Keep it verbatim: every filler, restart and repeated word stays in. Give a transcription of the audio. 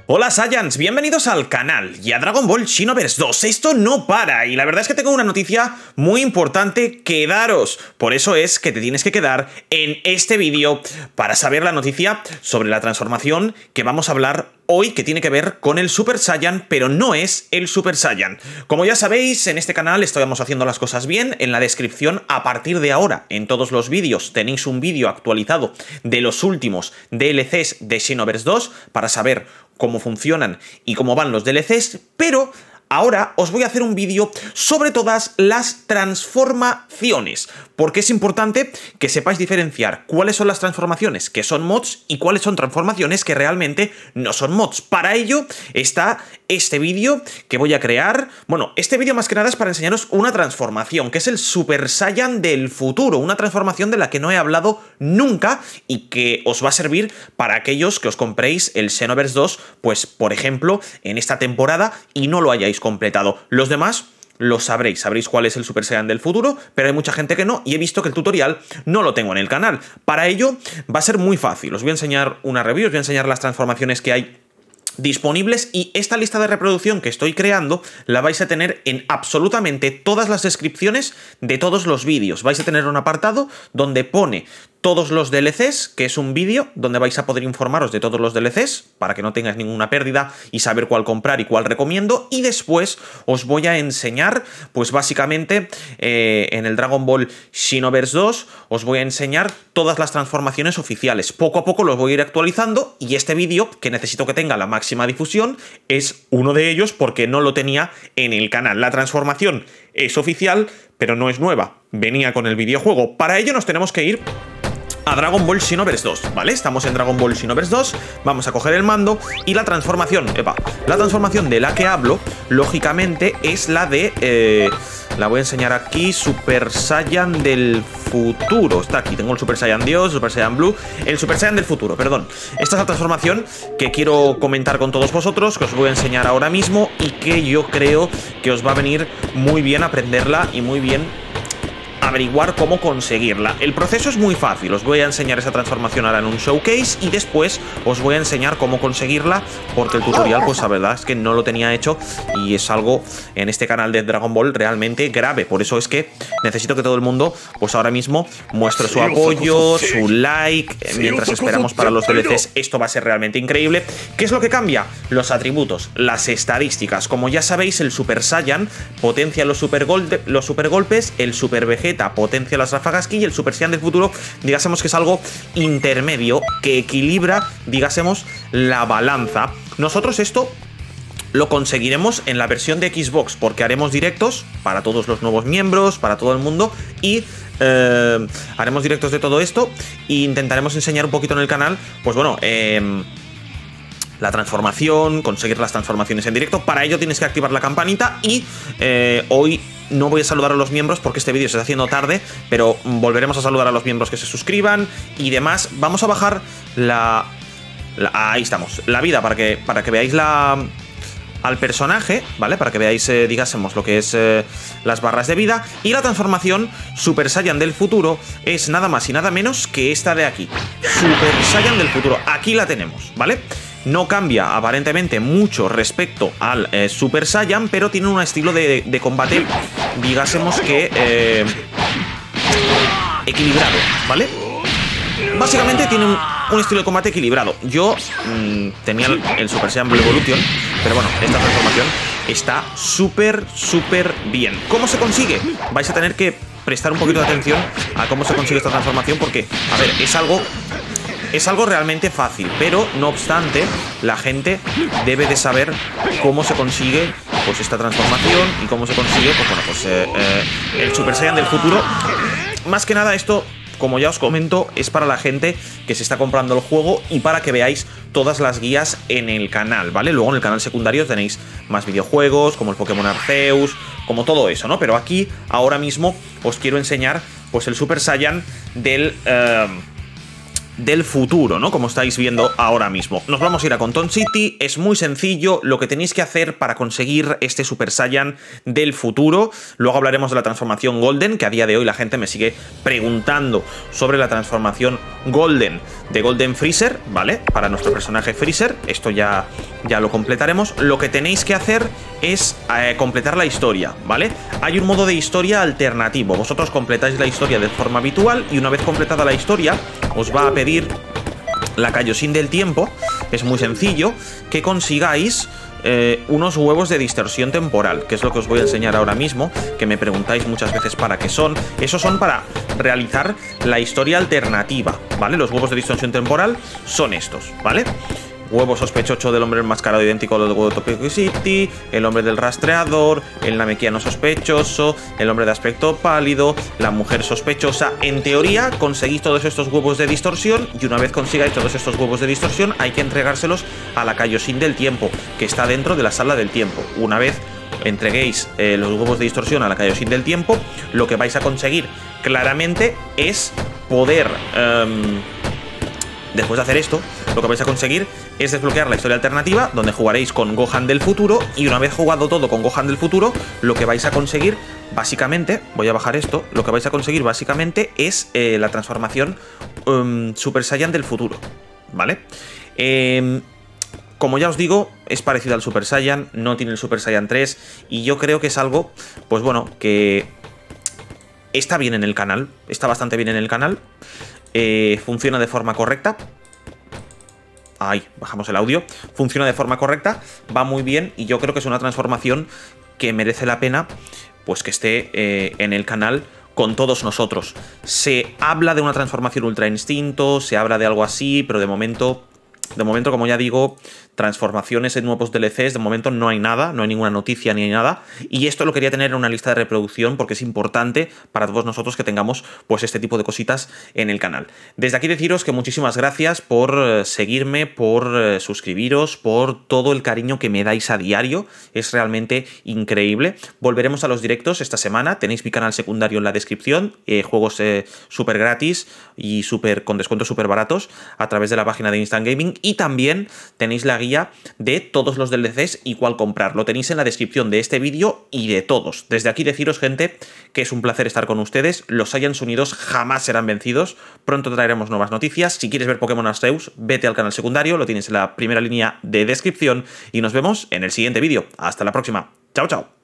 Hola Saiyans, bienvenidos al canal y a Dragon Ball Xenoverse dos. Esto no para y la verdad es que tengo una noticia muy importante que daros. Por eso es que te tienes que quedar en este vídeo para saber la noticia sobre la transformación que vamos a hablar hoy, que tiene que ver con el Super Saiyan, pero no es el Super Saiyan. Como ya sabéis, en este canal estamos haciendo las cosas bien. En la descripción, a partir de ahora, en todos los vídeos, tenéis un vídeo actualizado de los últimos D L Cs de Xenoverse dos para saber cómo funcionan y cómo van los D L Cs, pero ahora os voy a hacer un vídeo sobre todas las transformaciones, porque es importante que sepáis diferenciar cuáles son las transformaciones que son mods y cuáles son transformaciones que realmente no son mods. Para ello está este vídeo que voy a crear. Bueno, este vídeo más que nada es para enseñaros una transformación, que es el Super Saiyan del futuro, una transformación de la que no he hablado nunca y que os va a servir para aquellos que os compréis el Xenoverse dos, pues por ejemplo, en esta temporada y no lo hayáis completado. Los demás lo sabréis, sabréis cuál es el Super Saiyan del futuro, pero hay mucha gente que no, y he visto que el tutorial no lo tengo en el canal. Para ello va a ser muy fácil, os voy a enseñar una review, os voy a enseñar las transformaciones que hay disponibles y esta lista de reproducción que estoy creando la vais a tener en absolutamente todas las descripciones de todos los vídeos. Vais a tener un apartado donde pone todos los D L Cs, que es un vídeo donde vais a poder informaros de todos los D L Cs para que no tengáis ninguna pérdida y saber cuál comprar y cuál recomiendo. Y después os voy a enseñar, pues básicamente eh, en el Dragon Ball Xenoverse dos os voy a enseñar todas las transformaciones oficiales. Poco a poco los voy a ir actualizando y este vídeo, que necesito que tenga la máxima difusión, es uno de ellos porque no lo tenía en el canal. La transformación es oficial, pero no es nueva. Venía con el videojuego. Para ello nos tenemos que ir a Dragon Ball Xenoverse dos, ¿vale? Estamos en Dragon Ball Xenoverse dos, vamos a coger el mando y la transformación, epa, la transformación de la que hablo, lógicamente, es la de, eh, la voy a enseñar aquí, Super Saiyan del futuro. Está aquí, tengo el Super Saiyan Dios, Super Saiyan Blue, el Super Saiyan del futuro, perdón. Esta es la transformación que quiero comentar con todos vosotros, que os voy a enseñar ahora mismo y que yo creo que os va a venir muy bien aprenderla y muy bien averiguar cómo conseguirla. El proceso es muy fácil, os voy a enseñar esa transformación ahora en un showcase y después os voy a enseñar cómo conseguirla, porque el tutorial, pues la verdad es que no lo tenía hecho y es algo en este canal de Dragon Ball realmente grave. Por eso es que necesito que todo el mundo, pues ahora mismo, muestre su apoyo, su like, mientras esperamos para los D L Cs. Esto va a ser realmente increíble. ¿Qué es lo que cambia? Los atributos, las estadísticas. Como ya sabéis, el Super Saiyan potencia los super, golpe, los super golpes, el Super Vegeta potencia las ráfagas ki y el Super Saiyan del futuro, digásemos que es algo intermedio que equilibra, digásemos, la balanza. Nosotros esto lo conseguiremos en la versión de Xbox, porque haremos directos para todos los nuevos miembros, para todo el mundo, y eh, haremos directos de todo esto e intentaremos enseñar un poquito en el canal, pues bueno, eh, la transformación, conseguir las transformaciones en directo. Para ello tienes que activar la campanita y eh, hoy no voy a saludar a los miembros porque este vídeo se está haciendo tarde, pero volveremos a saludar a los miembros que se suscriban y demás. Vamos a bajar la... la ahí estamos, la vida, para que, para que veáis la... al personaje, ¿vale? Para que veáis, eh, digásemos, lo que es eh, las barras de vida. Y la transformación Super Saiyan del futuro es nada más y nada menos que esta de aquí. Super Saiyan del futuro, aquí la tenemos, ¿vale? No cambia aparentemente mucho respecto al eh, Super Saiyan, pero tiene un estilo de, de combate, digásemos que eh, equilibrado, ¿vale? Básicamente tiene un, un estilo de combate equilibrado. Yo mmm, tenía el, el Super Saiyan Blue Evolution, pero bueno, esta transformación está súper, súper bien. ¿Cómo se consigue? Vais a tener que prestar un poquito de atención a cómo se consigue esta transformación, porque, a ver, es algo... Es algo realmente fácil, pero no obstante, la gente debe de saber cómo se consigue, pues, esta transformación y cómo se consigue, pues bueno, pues eh, eh, el Super Saiyan del futuro. Más que nada esto, como ya os comento, es para la gente que se está comprando el juego y para que veáis todas las guías en el canal, ¿vale? Luego en el canal secundario tenéis más videojuegos, como el Pokémon Arceus, como todo eso, ¿no? Pero aquí, ahora mismo, os quiero enseñar, pues, el Super Saiyan del... Uh, del futuro, ¿no? Como estáis viendo ahora mismo. Nos vamos a ir a Conton City, es muy sencillo lo que tenéis que hacer para conseguir este Super Saiyan del futuro. Luego hablaremos de la transformación Golden, que a día de hoy la gente me sigue preguntando sobre la transformación Golden de Golden Freezer, ¿vale? Para nuestro personaje Freezer, esto ya, ya lo completaremos. Lo que tenéis que hacer es eh, completar la historia, ¿vale? Hay un modo de historia alternativo. Vosotros completáis la historia de forma habitual y una vez completada la historia os va a pedir la Kaioshin del tiempo. Es muy sencillo, que consigáis eh, unos huevos de distorsión temporal, que es lo que os voy a enseñar ahora mismo, que me preguntáis muchas veces para qué son. Esos son para realizar la historia alternativa, ¿vale? Los huevos de distorsión temporal son estos, ¿vale? Huevo sospechoso del hombre enmascarado idéntico al del huevo de Tokyo City, el hombre del rastreador, el namekiano sospechoso, el hombre de aspecto pálido, la mujer sospechosa. En teoría conseguís todos estos huevos de distorsión y una vez consigáis todos estos huevos de distorsión hay que entregárselos a la Kaioshin del tiempo, que está dentro de la sala del tiempo. Una vez entreguéis eh, los huevos de distorsión a la Kaioshin del tiempo, lo que vais a conseguir claramente es poder... Um, Después de hacer esto, lo que vais a conseguir es desbloquear la historia alternativa, donde jugaréis con Gohan del futuro, y una vez jugado todo con Gohan del futuro, lo que vais a conseguir, básicamente, voy a bajar esto, lo que vais a conseguir básicamente es eh, la transformación um, Super Saiyan del futuro, ¿vale? Eh, como ya os digo, es parecido al Super Saiyan, no tiene el Super Saiyan tres, y yo creo que es algo, pues bueno, que está bien en el canal, está bastante bien en el canal. Eh, funciona de forma correcta. Ahí, bajamos el audio. Funciona de forma correcta, va muy bien y yo creo que es una transformación que merece la pena pues que esté eh, en el canal con todos nosotros. Se habla de una transformación Ultra Instinto, se habla de algo así, pero de momento, de momento, como ya digo, transformaciones en nuevos D L Cs, de momento no hay nada, no hay ninguna noticia ni hay nada, y esto lo quería tener en una lista de reproducción porque es importante para todos nosotros que tengamos pues este tipo de cositas en el canal. Desde aquí deciros que muchísimas gracias por eh, seguirme, por eh, suscribiros, por todo el cariño que me dais a diario, es realmente increíble. Volveremos a los directos esta semana, tenéis mi canal secundario en la descripción, eh, juegos eh, súper gratis y super, con descuentos súper baratos a través de la página de Instant Gaming, y también tenéis la guía de todos los D L Cs y cuál comprar. Lo tenéis en la descripción de este vídeo y de todos. Desde aquí deciros, gente, que es un placer estar con ustedes. Los Saiyans unidos jamás serán vencidos. Pronto traeremos nuevas noticias. Si quieres ver Pokémon Arceus, vete al canal secundario. Lo tienes en la primera línea de descripción y nos vemos en el siguiente vídeo. Hasta la próxima. Chao, chao.